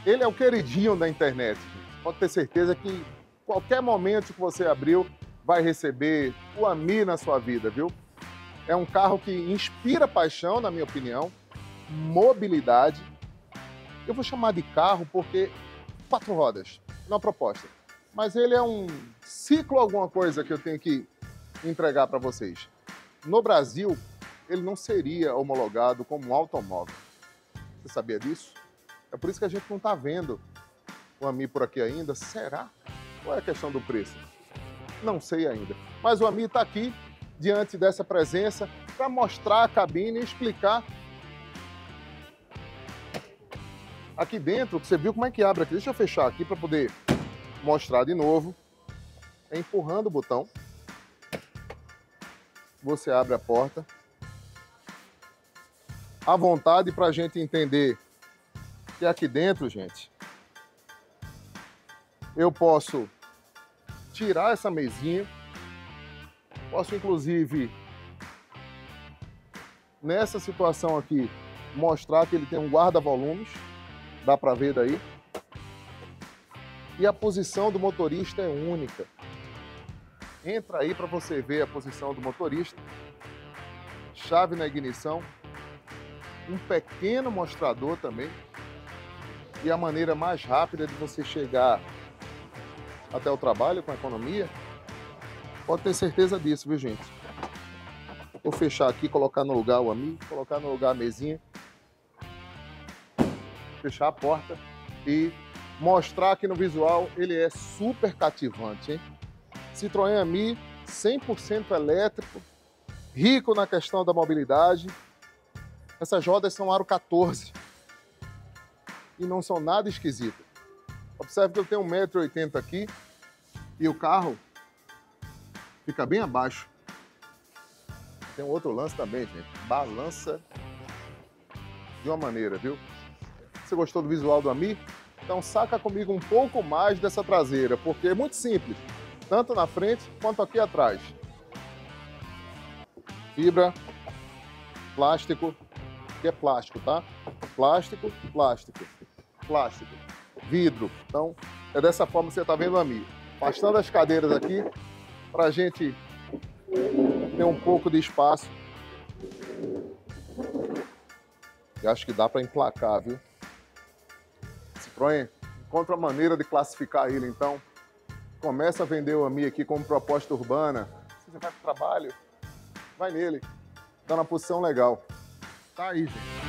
Ele é o queridinho da internet, gente. Pode ter certeza que qualquer momento que você abriu, vai receber o Ami na sua vida, viu? É um carro que inspira paixão, na minha opinião, mobilidade. Eu vou chamar de carro porque 4 rodas, não é uma proposta. Mas ele é um ciclo alguma coisa que eu tenho que entregar para vocês. No Brasil, ele não seria homologado como um automóvel. Você sabia disso? É por isso que a gente não está vendo o Ami por aqui ainda. Será? Qual é a questão do preço? Não sei ainda. Mas o Ami está aqui, diante dessa presença, para mostrar a cabine e explicar. Aqui dentro, você viu como é que abre aqui? Deixa eu fechar aqui para poder mostrar de novo. É empurrando o botão. Você abre a porta. À vontade para a gente entender que aqui dentro, gente, eu posso tirar essa mesinha. Posso, inclusive, nessa situação aqui, mostrar que ele tem um guarda-volumes. Dá para ver daí. E a posição do motorista é única. Entra aí para você ver a posição do motorista. Chave na ignição. Um pequeno mostrador também. E a maneira mais rápida de você chegar até o trabalho com economia. Pode ter certeza disso, viu, gente? Vou fechar aqui, colocar no lugar o Ami, colocar no lugar a mesinha. Fechar a porta e mostrar que no visual ele é super cativante, hein? Citroën Ami 100% elétrico, rico na questão da mobilidade. Essas rodas são aro 14 e não são nada esquisitas. Observe que eu tenho 1,80 m aqui e o carro fica bem abaixo. Tem um outro lance também, gente. Balança de uma maneira, viu? Você gostou do visual do Ami? Então saca comigo um pouco mais dessa traseira, porque é muito simples, tanto na frente quanto aqui atrás. Fibra, plástico, que é plástico, tá? Plástico, plástico, plástico, vidro. Então é dessa forma que você está vendo o Ami. Afastando as cadeiras aqui, para a gente ter um pouco de espaço. Eu acho que dá para emplacar, viu? Citroën, encontra a maneira de classificar ele, então. Começa a vender o Ami aqui como proposta urbana. Se você vai para o trabalho, vai nele. Dá uma posição legal. Tá aí, gente.